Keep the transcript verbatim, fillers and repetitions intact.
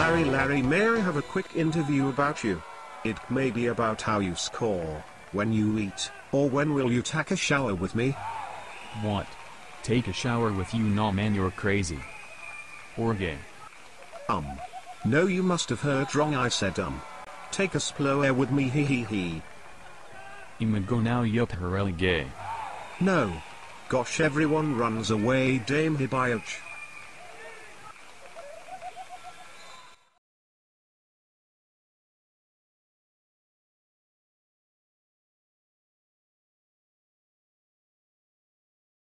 Larry Larry, may I have a quick interview about you? It may be about how you score, when you eat, or when will you take a shower with me? What? Take a shower with you? Nah man, you're crazy. Or gay. Um. No, you must have heard wrong, I said um. Take a splower with me, hee hee hee. I'ma go now, yup, really gay. No. Gosh, everyone runs away, Dame Hibayach.